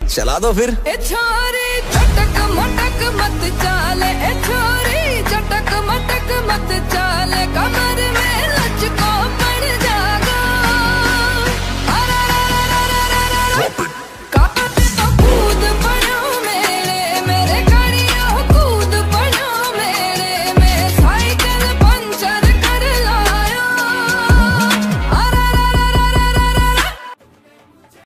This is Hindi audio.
चला दो फिर। ए छोरी चटक मटक मत चाले, ए छोरी चटक मटक मत